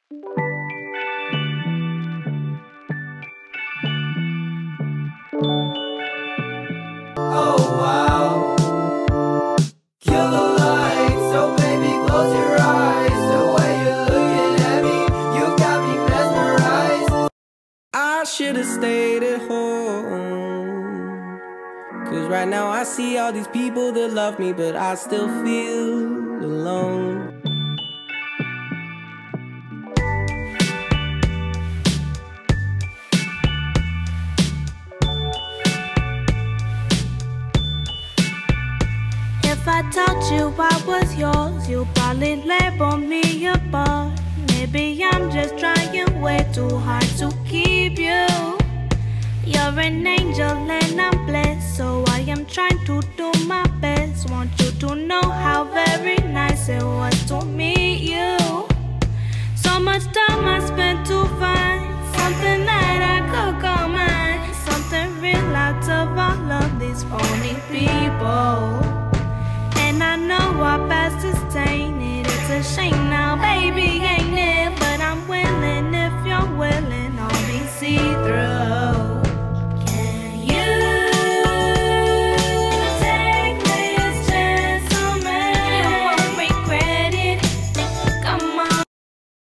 Oh wow, kill the lights, so baby close your eyes. The way you're looking at me, you got me mesmerized. I should've stayed at home, 'cause right now I see all these people that love me, but I still feel alone. If I told you I was yours, you'd probably label me a bug. Maybe I'm just trying way too hard to keep you. You're an angel and I'm blessed, so I am trying to do my best. Want you to know how very nice it was to meet you. So much time I spent to find